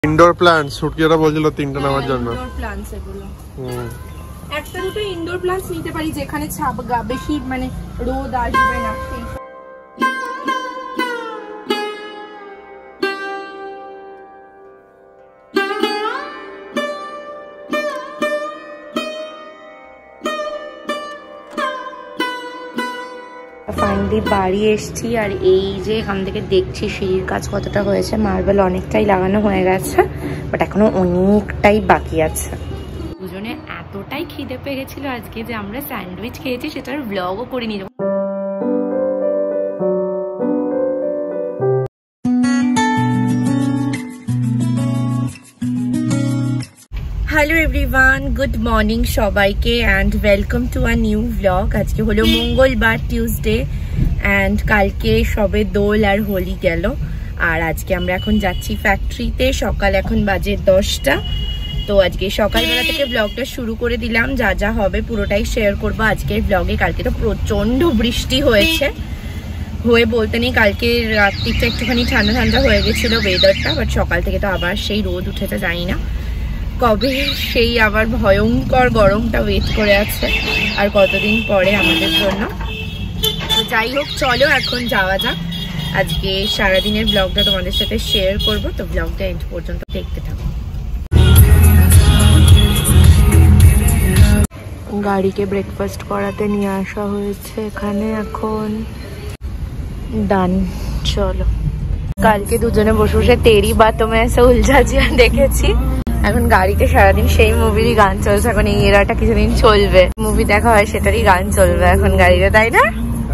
Indoor plants সুটকিরা বলছিল তিনটা নেওয়ার জন্য। ইনডোর প্ল্যান্টস এগুলো একটা দুটো ইনডোর প্ল্যান্টস নিতে পারি যেখানে ছাপ বেশি মানে রোদ আসবে না। ফাইনালি বাড়ি এসছি আর এই যে এখান থেকে দেখছি সিঁড়ির কাজ কতটা হয়েছে, মার্বেল অনেকটাই লাগানো হয়ে গেছে বাট এখনো অনেকটাই বাকি আছে। দুজনে এতটাই খিদে পেয়ে গেছিল আজকে যে আমরা স্যান্ডউইচ খেয়েছি, সেটার ব্লগও করিনি। হ্যালো এভরিওয়ান, গুড মর্নিং সবাইকে and welcome to a new blog. আজকে হলো মঙ্গলবার, টিউসডে, অ্যান্ড কালকে সবে দোল আর হোলি গেল। আর আজকে আমরা এখন যাচ্ছি ফ্যাক্টরিতে। সকাল এখন বাজে 10টা। তো আজকে সকালবেলা থেকে ব্লগটা শুরু করে দিলাম, যা যা হবে পুরোটাই শেয়ার করবো আজকের ব্লগে। কালকে তো প্রচণ্ড বৃষ্টি হয়েছে, হয়ে বলতে নেই, কালকে রাত্রিটা একটুখানি ঠান্ডা ঠান্ডা হয়ে গেছিলো ওয়েদারটা, বাট সকাল থেকে তো আবার সেই রোদ উঠেছে, জানি না কবে সেই আবার ভয়ঙ্কর গরমটা ওয়েট করে আছে আর কতদিন পরে আমাদের জন্য। তো যাই হোক, চলো এখন যাওয়া যাক। আজকে সারাদিনের ব্লগটা তোমাদের সাথে শেয়ার করব, তো ব্লগটা এন্ড পর্যন্ত দেখতে থাকো। গাড়িকে ব্রেকফাস্ট করাতে নিয়ে আসা হয়েছে এখানে, এখন ডান। চলো, কালকে দুজনে বসে বসে তেরি বাতো মে এসে উলঝা জিয়া দেখেছি। এখন গাড়িতে সারাদিন সেই মুভিরই গান চলছে, এখন এই এরাটা কিছুদিন চলবে, মুভি দেখা হয় সেটারই গান চলবে এখন গাড়িতে, তাই না?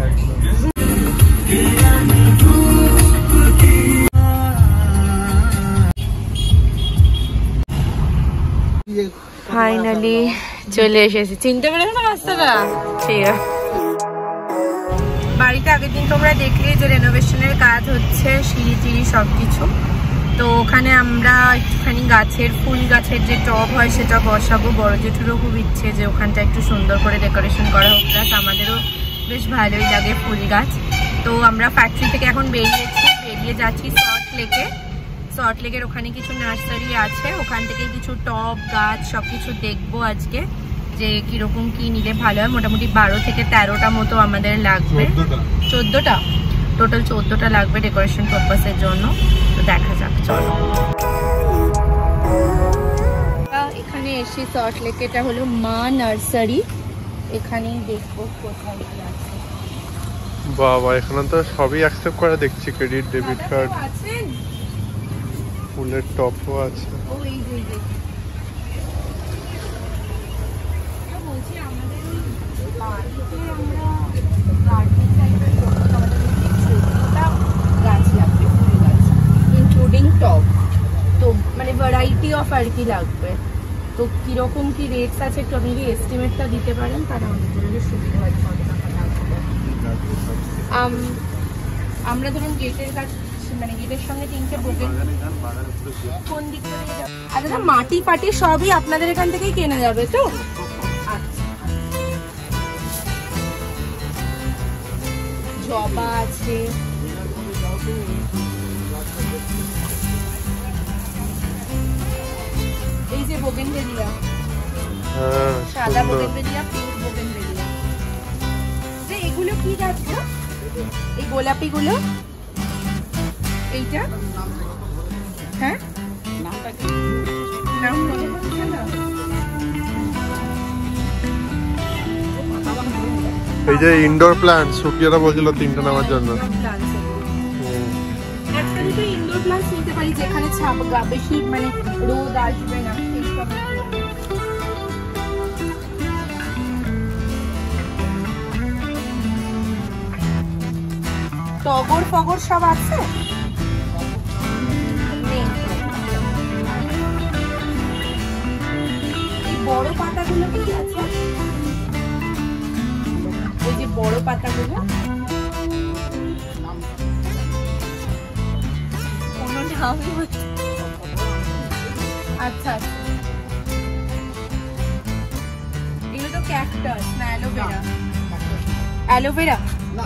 ফাইনালি চলে এসেছি। চিনতে পেরেছো না রাস্তাটা? ঠিক আছে। বাড়িতে আগের দিন তোমরা দেখলে যে রেনোভেশনের কাজ হচ্ছে, সিঁড়ি টিড়ি সবকিছু। তো ওখানে আমরা একটুখানি গাছের, ফুল গাছের যে টব হয় সেটা বসাবো। বড় জেঠুরও খুব ইচ্ছে যে ওখানটা একটু সুন্দর করে ডেকোরেশন করা হোক, প্লাস আমাদেরও বেশ ভালোই লাগে ফুল গাছ। তো আমরা ফ্যাক্টরি থেকে এখন বেরিয়ে যাচ্ছি সল্ট লেকের ওখানে কিছু নার্সারি আছে, ওখান থেকে কিছু টব গাছ সবকিছু দেখবো আজকে, যে কিরকম কি নিলে ভালো হয়। মোটামুটি 12 থেকে 13টা মতো আমাদের লাগবে, 14টা টোটাল 14টা লাগবে ডেকোরেশন পারপাসের জন্য। তো দেখা যাক, চলো। এখানে এসে সল্ট লেক, এটা হলো মা নার্সারি, এখানেই দেখবো কোথায় কি আছে। বাবা, এখানে তো সবই অ্যাকসেপ্ট করে দেখছি, ক্রেডিট, ডেবিট কার্ড, ফুলের টপও আছে। ও এই যে বলছি আমাদের বাড়িতে আমরা গার্ডেন টাইপের গাছ লাগবে, ফুল গাছ ইনক্লুডিং টব, তো মানে ভ্যারাইটি অফ আর কি লাগবে। তো কিরকম কি রেটস আছে একটু আপনি এস্টিমেটটা দিতে পারেন, তাহলে আমাদের জন্য সুবিধা হয়। কত টাকা লাগবে আমরা ধরুন গেটের কাছে, মানে গেটের সঙ্গে 3টে বোকেন, কোন দিকটা দিয়ে যাবে? আচ্ছা, মাটি ফাটি সবই আপনাদের এখান থেকেই কেনা যাবে তো? আচ্ছা, জবা আছে, এই যে বোগেনভেলিয়া, সাদা বোগেনভেলিয়া, পিঙ্ক বোগেনভেলিয়া। এগুলো কি গাছ গো? এই গোলাপি গুলো, এইটা হ্যাঁ নাম মনে হচ্ছে না। এই যে ইনডোর প্ল্যান্টস সুটকিরা বলছিল 3টা নেওয়ার জন্য। একটা দুটো ইনডোর প্ল্যান্টস নিতে পারি যেখানে ছাপ বেশি মানে রোদ আসবে না। টগর ফগর সব আছে? এই বড় পাতাগুলো কি আছে? ওই যে বড় পাতাগুলো কোনো নামই হচ্ছে। আচ্ছা, এগুলো তো ক্যাকটাস না অ্যালোভেরা? অ্যালোভেরা না,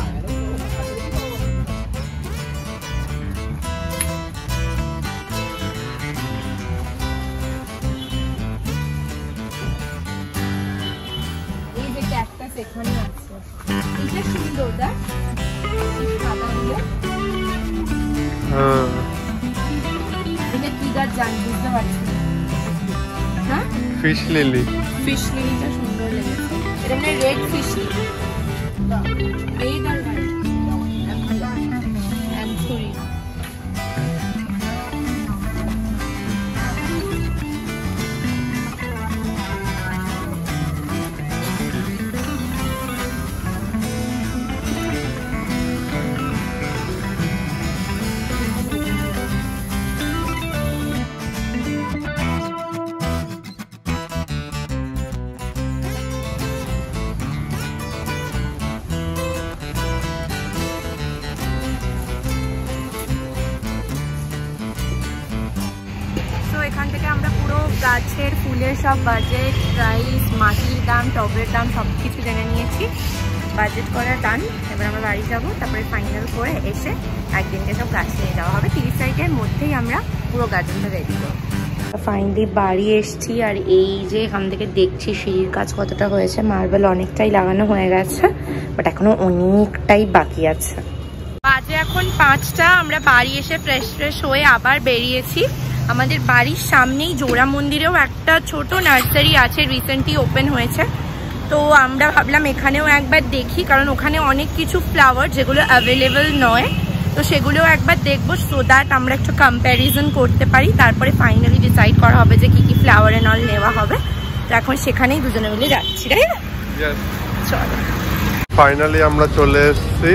এখানে আছে। এটা সুন্দর দেখ, সাদা দিয়ে। হ্যাঁ, এটা কি গাছ জানি বুঝতে পারছি না। হ্যাঁ, ফিশ লিলি। ফিশ লিলিটা সুন্দর লেগেছে। এটা মানে রেড ফিশ লিলি, রেড আর হোয়াইট অ্যান্থোরি। এখান থেকে আমরা পুরো গাছের ফুলের সব বাজেট, প্রাইস, মাটির দাম, টবের দাম সব কিছু জেনে নিয়েছি। বাজেট করা ডান। এবার আমরা বাড়ি যাবো, তারপরে ফাইনাল করে এসে একদিনকে সব গাছ নিয়ে যাওয়া হবে। 30 তারিখের মধ্যেই আমরা পুরো গার্ডেনটা রেডি করবো। ফাইনালি বাড়ি এসছি, আর এই যে এখান থেকে দেখছি সিঁড়ির কাজ কতটা হয়েছে। মার্বেল অনেকটাই লাগানো হয়ে গেছে, বাট এখনো অনেকটাই বাকি আছে। বাজে এখন 5টা। আমরা বাড়ি এসে ফ্রেশ হয়ে আবার বেরিয়েছি। আমাদের বাড়ির সামনেই জোড়া মন্দিরেও একটা ছোট নার্সারি আছে, রিসেন্টলি ওপেন হয়েছে। তো আমরা ভাবলাম এখানেও একবার দেখি, কারণ ওখানে অনেক কিছু ফ্লাওয়ার যেগুলো অ্যাভেলেবল নয়, তো সেগুলোও একবার দেখবো, সো দ্যাট আমরা একটু কম্প্যারিজন করতে পারি। তারপরে ফাইনালি ডিসাইড করা হবে যে কি ফ্লাওয়ার এন্ড অল নেওয়া হবে। তো এখন সেখানেই দুজনে মিলে যাচ্ছি, তাই না? চলো, ফাইনালি আমরা চলে এসেছি।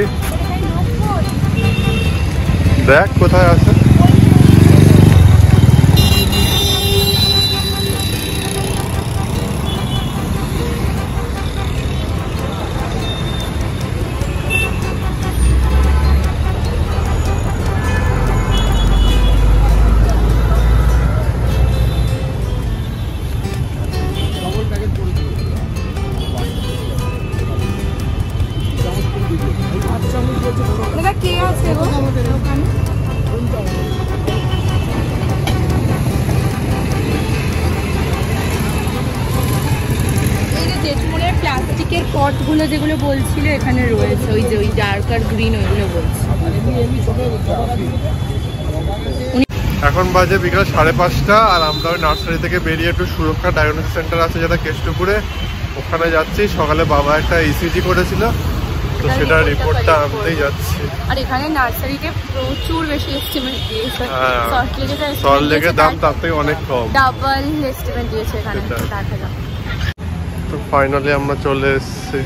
দেখ কোথায় আছে। কে আছে গো ওখানে? জেঠমোড়ের প্লাস্টিকের পটগুলো যেগুলো বলছিল এখানে রয়েছে, ওই যে ওই ডার্ক আর গ্রিন, ওইগুলো বলছে। এখন বাজে বিকাল 5:30, আর আমরা ওই নার্সারি থেকে বেরিয়ে একটু সুরক্ষা ডায়াগনোস্টিক সেন্টার আছে যেটা কেষ্টপুরে, ওখানে যাচ্ছি। সকালে বাবা একটা ইসিজি করেছিল, তো সেটা রিপোর্টটা আনতেই যাচ্ছি। আর এখানে নার্সারিতে প্রচুর বেশি এস্টিমেট দিয়েছে। সল্টলেকের দাম তার থেকে অনেক কম, ডাবল এস্টিমেট দিয়েছে এখানে। তো ফাইনালি আমরা চলে এসেছি।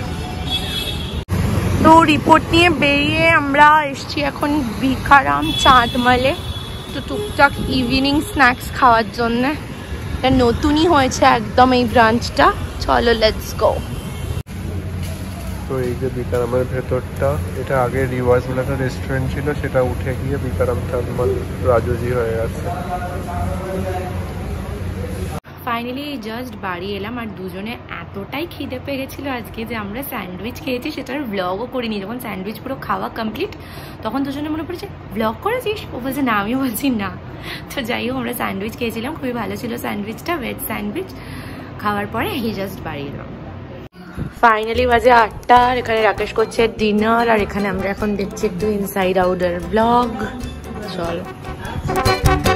তো রিপোর্ট নিয়ে বেরিয়ে আমরা এসছি এখন ভিকারাম চাঁদমালে, তো টুকটাক ইভিনিং স্ন্যাক্স খাওয়ার জন্য। এটা নতুনই হয়েছে একদম এই ব্রাঞ্চটা। চলো লেটস গো। তো এই যে বিকারামের ভেতরটা, এটা আগে রিওয়াজ বলে একটা রেস্টুরেন্ট ছিল, সেটা উঠে গিয়ে বিকারাম চাঁদমাল রাজুজি হয়ে গেছে। ফাইনালি জাস্ট বাড়ি এলাম, আর দুজনে এতটাই খিদে পেয়ে গেছিলো আজকে যে আমরা স্যান্ডউইচ খেয়েছি, সেটার ব্লগও করিনি। যখন স্যান্ডউইচ পুরো খাওয়া কমপ্লিট, তখন দুজনে মনে পড়েছে ব্লগ করেছিস? ও বলছে না, আমিও বলছি না। তো যাই হোক, আমরা স্যান্ডউইচ খেয়েছিলাম, খুবই ভালো ছিল স্যান্ডউইচটা, ভেজ স্যান্ডউইচ। খাওয়ার পরে এই জাস্ট বাড়ি এলাম। ফাইনালি বাজে 8টা, আর এখানে রাকেশ করছে ডিনার, আর এখানে আমরা এখন দেখছি একটু ইনসাইড আউটের ব্লগ। চলো।